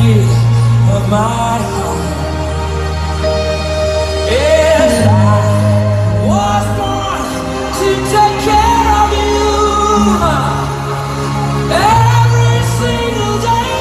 beat of my heart. Yes, I was born to take care of you every single day.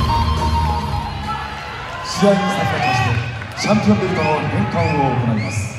試合に先立ちましてチャンピオンベルトの返還を行います。